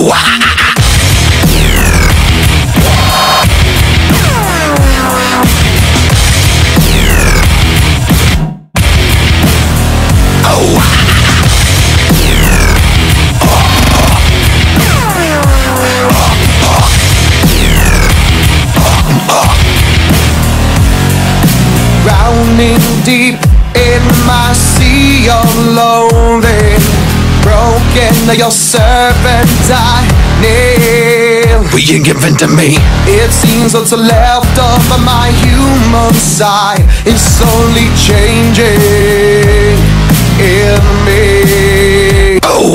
Deep in my sea of loathing, broken, your servant I kneel. Being given to me, it seems what's left of my human side is slowly changing in me. Oh,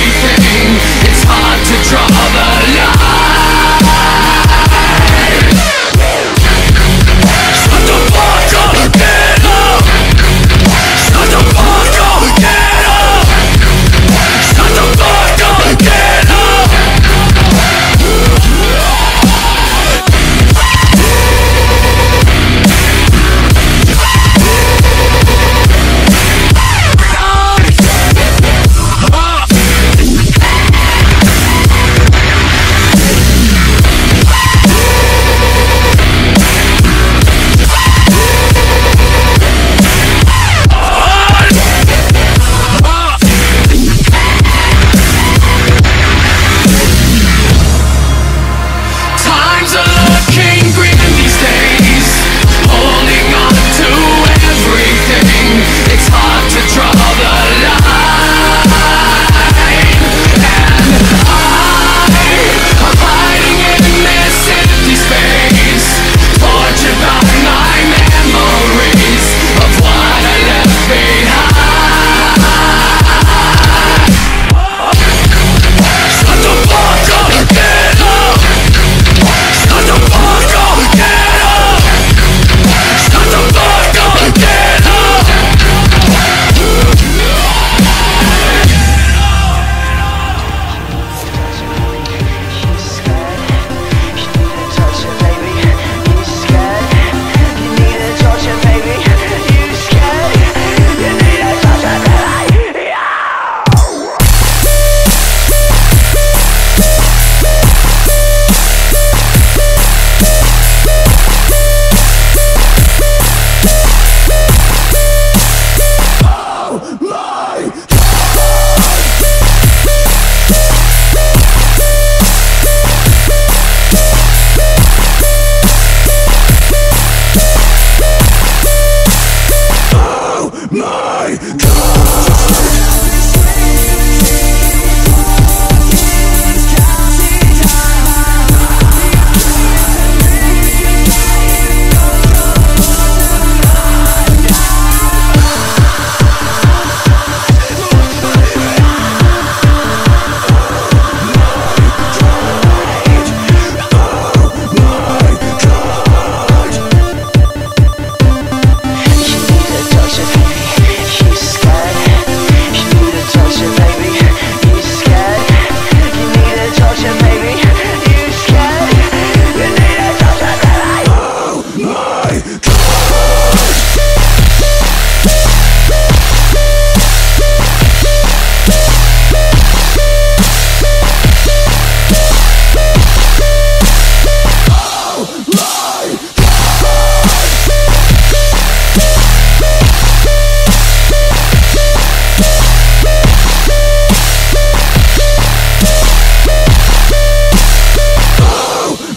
Draw the line.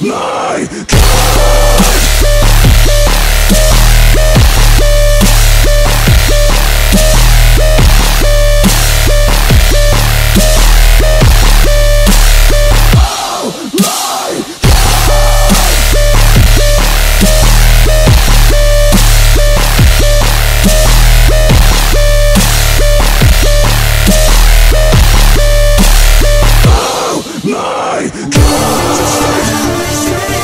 my God.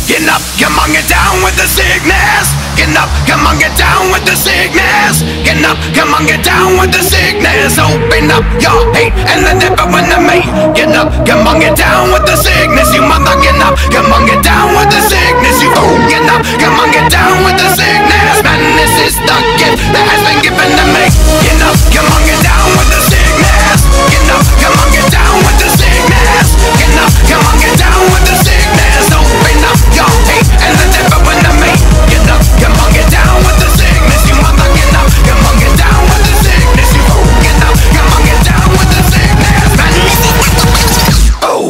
Get up, come on, get down with the sickness. Get up, come on, get down with the sickness. Get up, come on, get down with the sickness. Open up your hate and let it burn to me. Get up, come on, get down with the sickness. You mother, get up, come on, get down with the sickness. You fool, get up, come on, get down with the sickness. Madness is the gift that has been given to me. Get up, come on, get down with the sickness. Get up, come on, get down with the sickness. Get up, come on, get down with the sickness. Open up your hate and let it burn to me. Get up, come on, get down with the sickness. You mother, get up, come on, get down with the sickness. You fool, get up, come on, get down with the sickness. Oh,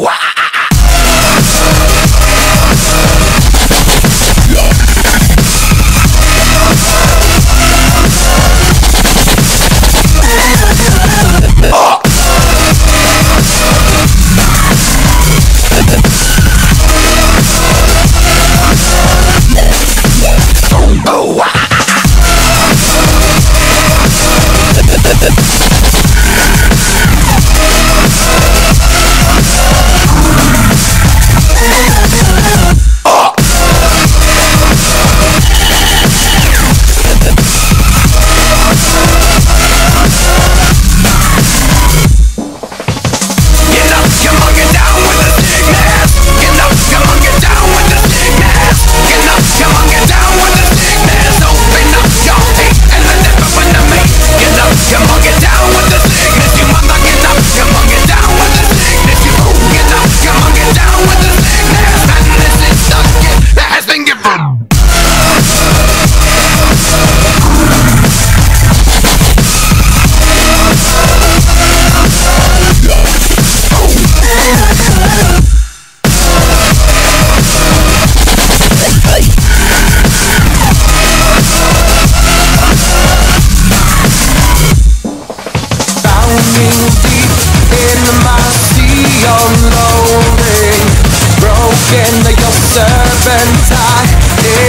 serpentine.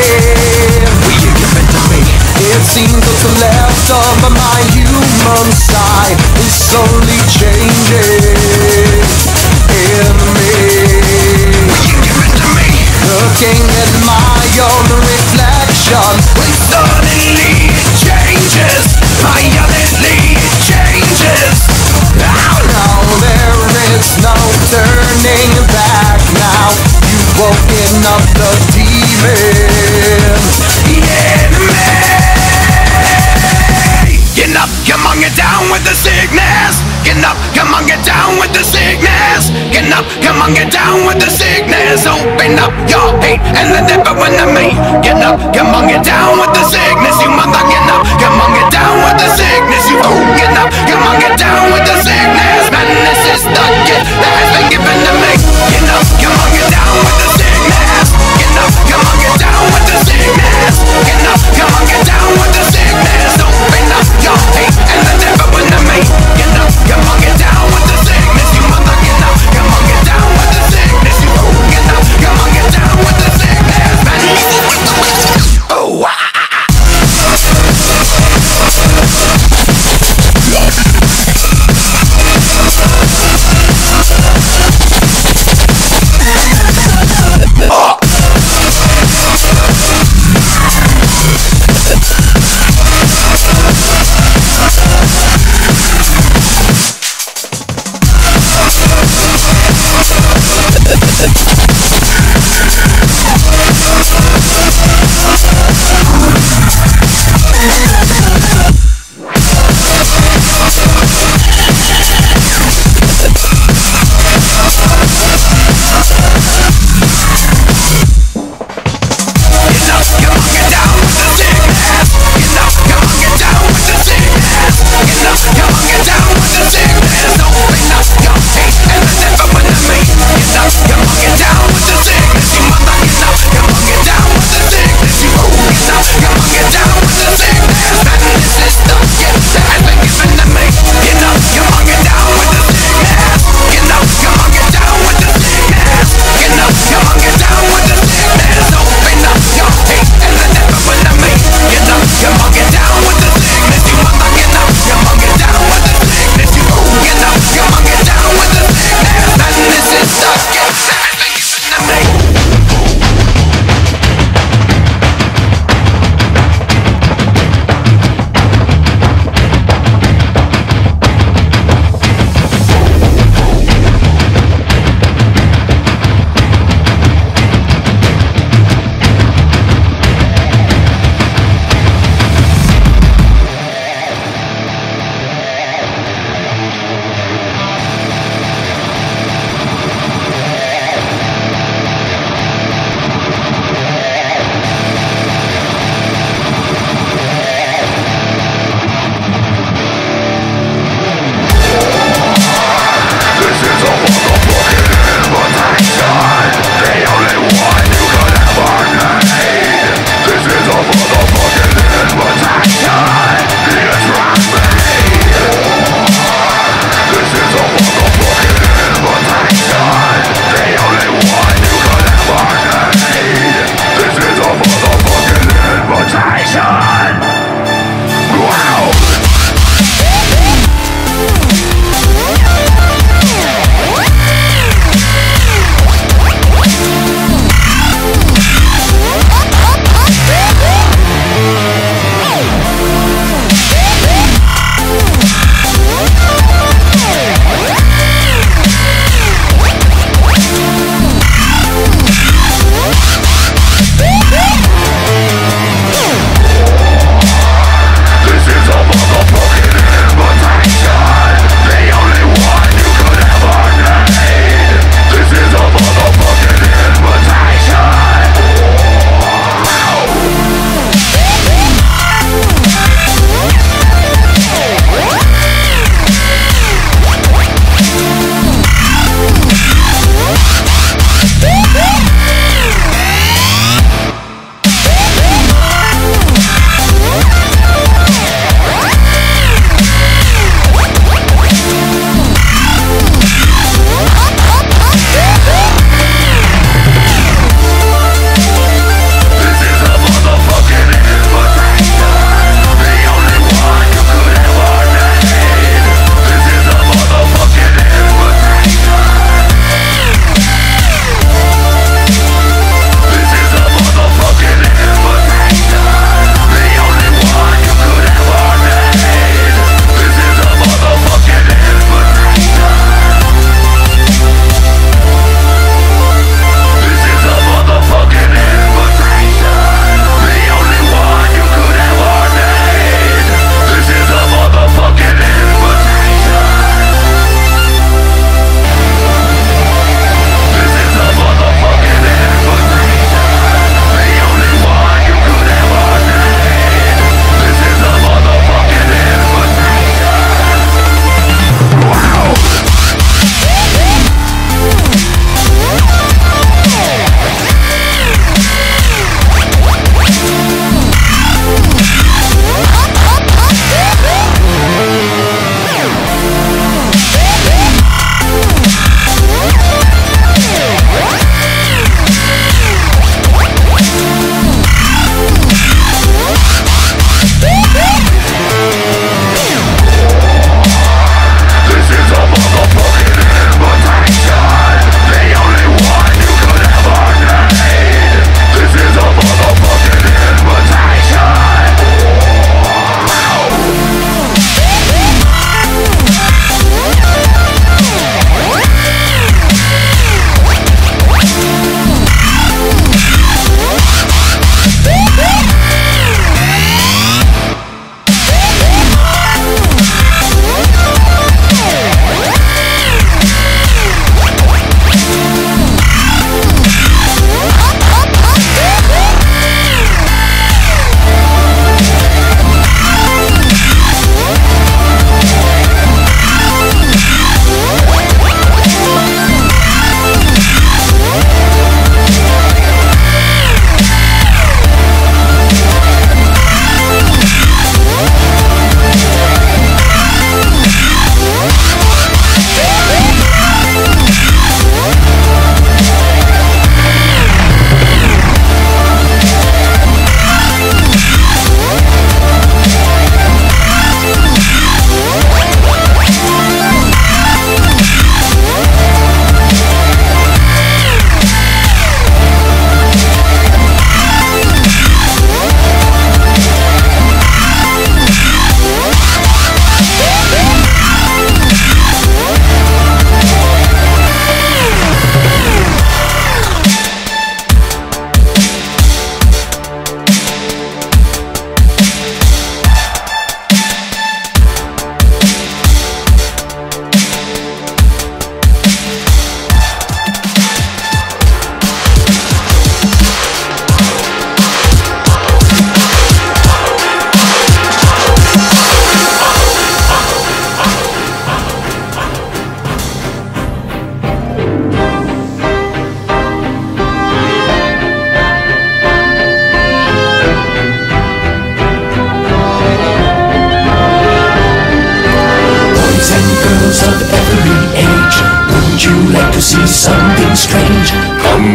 Will you give it to me? It seems what's left of my human side is slowly changing in me. Will you give it to me? Looking at my own reflection, when suddenly it changes, violently it changes. Oh no, there is no turning back now. You've woken up the demon in me. Get up, come on, get down with the sickness. Get up, come on, get down with the sickness. Get up, come on, get down with the sickness. Open up your hate and let it burn to me. Get up, come on, get down with the sickness. You mother, get up, come on, get down with the sickness. You fool, get up, come on, get down with the sickness. Madness is the gift that has been given to me. Get up, come on, get down with the sickness. Get up, come on, get down with the sickness. Get up, come on, get down with the sickness. Open up your hate and let it burn to me. Get up, come on, get down with the sickness. You mother, get up, come on, get down with the sickness. You fool, get up, come on, get down with the sickness. Oh,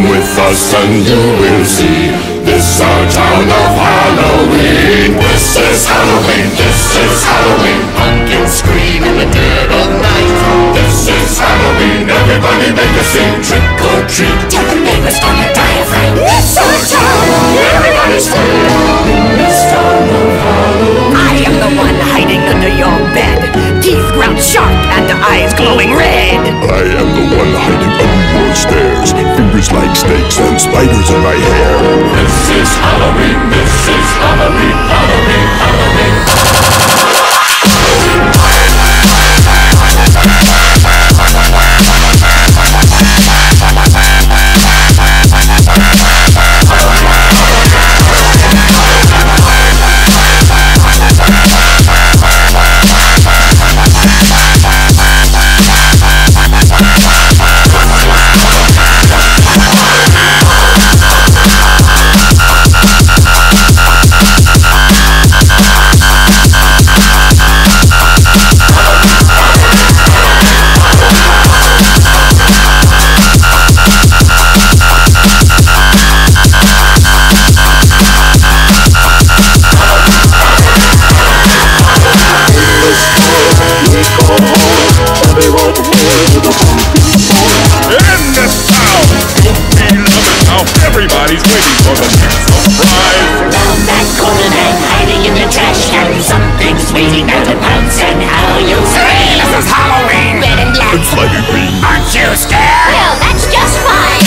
Come with us and you will see. This our town of Halloween. This is Halloween, this is Halloween. Pumpkins scream in the dead of night. This is Halloween, everybody make a scene. Trick or treat, tell the neighbors on your diaphragm. This our town, everybody scream. This town of Halloween. I am the one hiding under your bed, teeth ground sharp and eyes glowing red. I am the one hiding under your stairs, fingers like snakes and spiders in my hair. This is Halloween, this is Halloween, Halloween, Halloween. Everybody's waiting for the next surprise. Found that golden egg hiding in the trash can. Something's waiting there to pounce, and how you scream. This is Halloween. Red and black. It's like a green. Aren't you scared? Well, that's just fine.